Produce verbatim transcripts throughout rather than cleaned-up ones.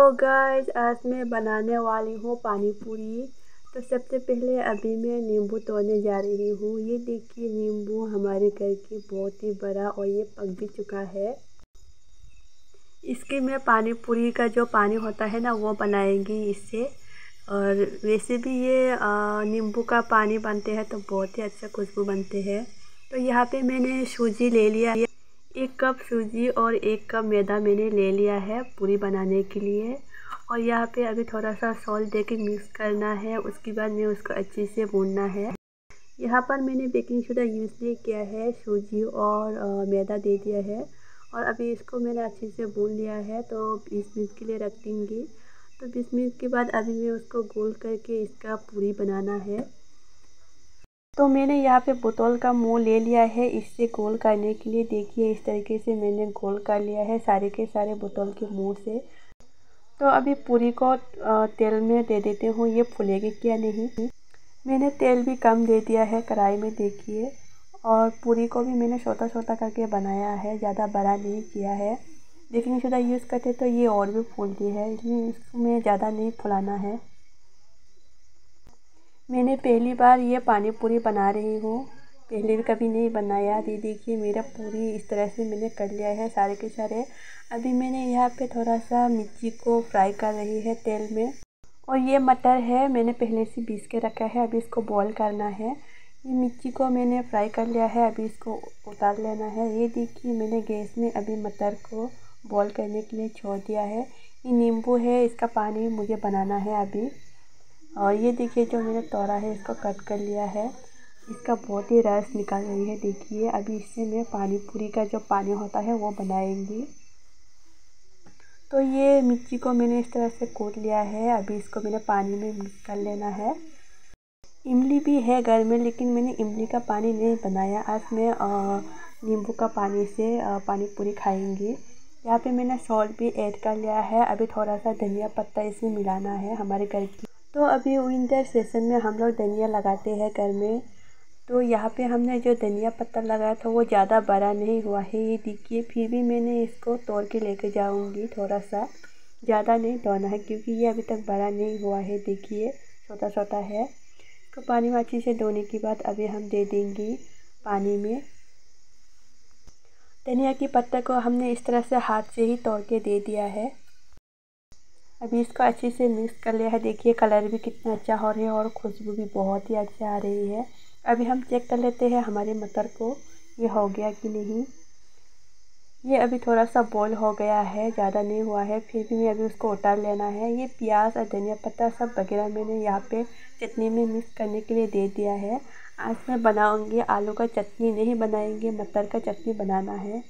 तो गाइस आज मैं बनाने वाली हूँ पानी पूरी। तो सबसे पहले अभी मैं नींबू तोड़ने जा रही हूँ। ये देखिए नींबू हमारे घर की बहुत ही बड़ा और ये पक भी चुका है। इसके में पानी पूरी का जो पानी होता है ना वो बनाएंगी इससे। और वैसे भी ये नींबू का पानी बनते हैं तो बहुत ही अच्छा खुशबू बनते हैं। तो यहाँ पे मैंने सूजी ले लिया, एक कप सूजी और एक कप मैदा मैंने ले लिया है पूरी बनाने के लिए। और यहाँ पे अभी थोड़ा सा सॉल्ट देके मिक्स करना है। उसके बाद में उसको अच्छे से भूनना है। यहाँ पर मैंने बेकिंग सोडा यूज़ नहीं किया है, सूजी और मैदा दे दिया है। और अभी इसको मैंने अच्छे से भून लिया है तो बीस मिनट के लिए रख दूँगी। तो बीस मिनट के बाद अभी मैं उसको गोल करके इसका पूरी बनाना है। तो मैंने यहाँ पे बोतल का मुंह ले लिया है इससे गोल करने के लिए। देखिए इस तरीके से मैंने गोल कर लिया है सारे के सारे बोतल के मुंह से। तो अभी पूरी को तेल में दे देते हूँ, ये फूलेगी क्या नहीं। मैंने तेल भी कम दे दिया है कढ़ाई में देखिए। और पूरी को भी मैंने छोटा छोटा करके बनाया है, ज़्यादा बड़ा नहीं किया है। बेकिंग सोडा यूज़ करते तो ये और भी फूलती है, इसलिए इसमें ज़्यादा नहीं फुलाना है। मैंने पहली बार ये पानी पूरी बना रही हूँ, पहले भी कभी नहीं बनाया। ये देखिए मेरा पूरी इस तरह से मैंने कर लिया है सारे के सारे। अभी मैंने यहाँ पे थोड़ा सा मिर्ची को फ्राई कर रही है तेल में। और ये मटर है मैंने पहले से पीस के रखा है, अभी इसको बॉईल करना है। ये मिर्ची को मैंने फ्राई कर लिया है, अभी इसको उतार लेना है। ये देखिए मैंने गैस में अभी मटर को बॉईल करने के लिए छोड़ दिया है। ये नींबू है, इसका पानी मुझे बनाना है अभी। और ये देखिए जो मैंने तोड़ा है इसको कट कर लिया है, इसका बहुत ही रस निकल रही है देखिए। अभी इससे मैं पानी पूरी का जो पानी होता है वो बनाएंगी। तो ये मिर्ची को मैंने इस तरह से कूट लिया है, अभी इसको मैंने पानी में मिक्स कर लेना है। इमली भी है घर में लेकिन मैंने इमली का पानी नहीं बनाया, आज मैं नींबू का पानी से आ, पानी पूरी खाएंगी। यहाँ पे मैंने सॉल्ट भी ऐड कर लिया है, अभी थोड़ा सा धनिया पत्ता इसमें मिलाना है हमारे घर की। तो अभी विंटर सीजन में हम लोग धनिया लगाते हैं घर में। तो यहाँ पे हमने जो धनिया पत्ता लगाया था वो ज़्यादा बड़ा नहीं हुआ है, ये देखिए। फिर भी मैंने इसको तोड़ के लेके जाऊँगी, थोड़ा सा ज़्यादा नहीं तोड़ना है क्योंकि ये अभी तक बड़ा नहीं हुआ है देखिए, छोटा छोटा है। तो पानी में अच्छे से धोने के बाद अभी हम दे देंगे पानी में। धनिया की पत्ता को हमने इस तरह से हाथ से ही तोड़ के दे दिया है। अभी इसको अच्छे से मिक्स कर लिया है, देखिए कलर भी कितना अच्छा हो रहा है और खुशबू भी बहुत ही अच्छा आ रही है। अभी हम चेक कर लेते हैं हमारे मटर को ये हो गया कि नहीं। ये अभी थोड़ा सा बॉईल हो गया है, ज़्यादा नहीं हुआ है, फिर भी मैं अभी उसको उतार लेना है। ये प्याज और धनिया पत्ता सब वगैरह मैंने यहाँ पे चटनी में मिक्स करने के लिए दे दिया है। आज मैं बनाऊँगी आलू का चटनी नहीं बनाएंगे, मटर का चटनी बनाना है।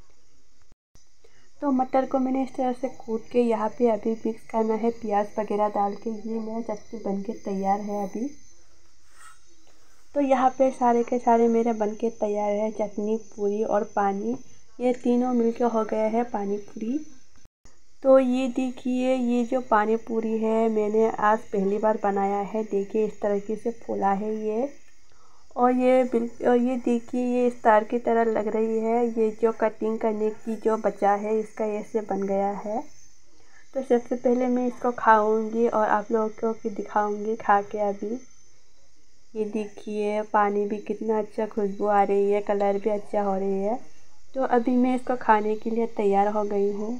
तो मटर को मैंने इस तरह से कूट के यहाँ पे अभी मिक्स करना है प्याज वगैरह डाल के। ये मेरा चटनी बनके तैयार है अभी। तो यहाँ पे सारे के सारे मेरे बनके तैयार है, चटनी पूरी और पानी, ये तीनों मिलके हो गया है पानी पूरी। तो ये देखिए ये जो पानी पूरी है मैंने आज पहली बार बनाया है, देखिए इस तरीके से फूला है ये। और ये बिल्कुल और ये देखिए ये स्टार की तरह लग रही है। ये जो कटिंग करने की जो बचा है इसका ऐसे बन गया है। तो सबसे पहले मैं इसको खाऊंगी और आप लोगों को भी दिखाऊंगी खा के अभी। ये देखिए पानी भी कितना अच्छा खुशबू आ रही है, कलर भी अच्छा हो रही है। तो अभी मैं इसको खाने के लिए तैयार हो गई हूँ।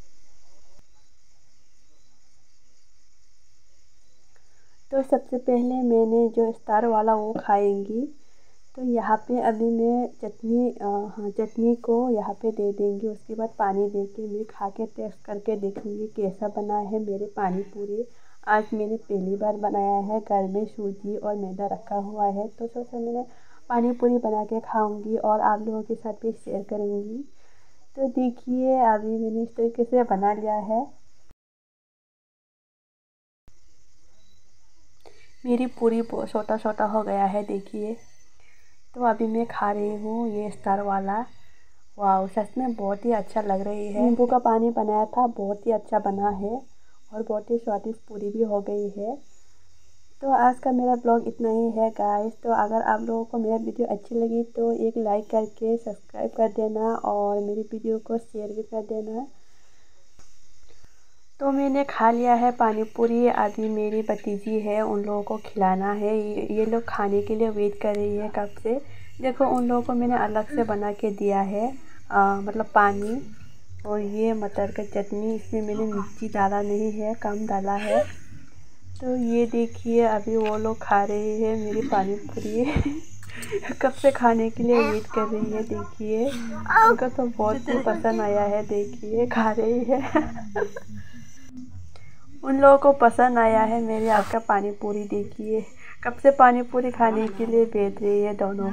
तो सबसे पहले मैंने जो स्टार वाला वो खाएंगी। तो यहाँ पे अभी मैं चटनी हाँ चटनी को यहाँ पे दे देंगी, उसके बाद पानी दे के मैं खा के टेस्ट करके देखूँगी कैसा बना है मेरे पानी पूरी। आज मैंने पहली बार बनाया है, घर में सूजी और मैदा रखा हुआ है तो सोचा मैंने पानी पूरी बना के खाऊँगी और आप लोगों के साथ भी शेयर करूँगी। तो देखिए अभी मैंने इस तरीके से बना लिया है, मेरी पूरी छोटा छोटा हो गया है देखिए। तो अभी मैं खा रही हूँ ये स्टार वाला। वाह सच में बहुत ही अच्छा लग रही है। नींबू का पानी बनाया था, बहुत ही अच्छा बना है और बहुत ही स्वादिष्ट पूरी भी हो गई है। तो आज का मेरा ब्लॉग इतना ही है गाइस। तो अगर आप लोगों को मेरा वीडियो अच्छी लगी तो एक लाइक करके सब्सक्राइब कर देना और मेरी वीडियो को शेयर भी कर देना। तो मैंने खा लिया है पानी पूरी। अभी मेरी भतीजी है, उन लोगों को खिलाना है। ये, ये लोग खाने के लिए वेट कर रही है कब से। देखो उन लोगों को मैंने अलग से बना के दिया है, आ, मतलब पानी। और ये मटर का चटनी, इसमें मैंने मिर्ची डाला नहीं है, कम डाला है। तो ये देखिए अभी वो लोग खा रहे हैं मेरी पानी पूरी। कब से खाने के लिए वेट कर रही है। देखिए उनको तो बहुत ही पसंद आया है। देखिए खा रही है। उन लोगों को पसंद आया है मेरे हाथ का पानी पूरी। देखिए कब से पानी पूरी खाने के लिए बैठ रही है दोनों।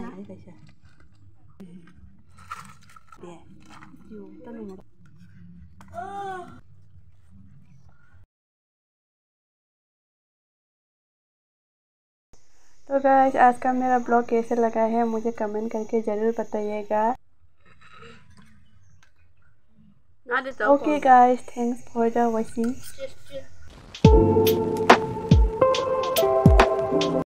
तो गाइस आज का मेरा ब्लॉग कैसे लगा है मुझे कमेंट करके ज़रूर बताइएगा। Okay guys, thanks for the watching.